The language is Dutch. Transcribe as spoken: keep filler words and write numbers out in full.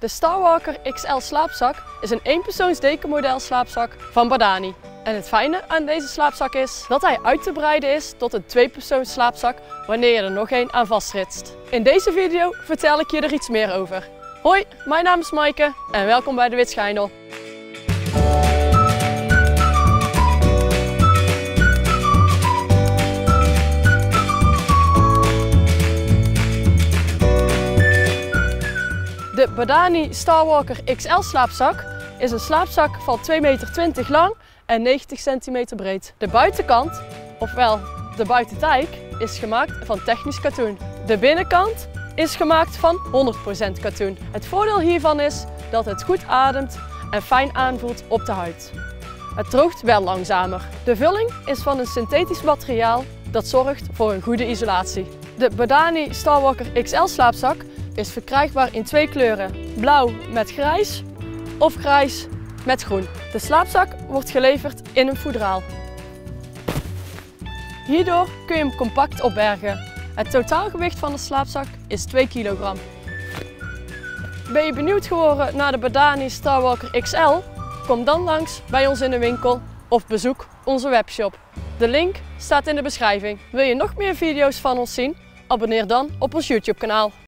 De Starwalker X L slaapzak is een eenpersoons dekenmodel slaapzak van Badani. En het fijne aan deze slaapzak is dat hij uit te breiden is tot een tweepersoons slaapzak wanneer je er nog één aan vastritst. In deze video vertel ik je er iets meer over. Hoi, mijn naam is Maaike en welkom bij de Wit Schijndel. De Badani Starwalker X L slaapzak is een slaapzak van twee meter twintig lang en negentig centimeter breed. De buitenkant, ofwel de buitentijk, is gemaakt van technisch katoen. De binnenkant is gemaakt van honderd procent katoen. Het voordeel hiervan is dat het goed ademt en fijn aanvoelt op de huid. Het droogt wel langzamer. De vulling is van een synthetisch materiaal dat zorgt voor een goede isolatie. De Badani Starwalker X L slaapzak is verkrijgbaar in twee kleuren, blauw met grijs of grijs met groen. De slaapzak wordt geleverd in een voedraal. Hierdoor kun je hem compact opbergen. Het totaalgewicht van de slaapzak is twee kilogram. Ben je benieuwd geworden naar de Badani Starwalker X L? Kom dan langs bij ons in de winkel of bezoek onze webshop. De link staat in de beschrijving. Wil je nog meer video's van ons zien? Abonneer dan op ons YouTube kanaal.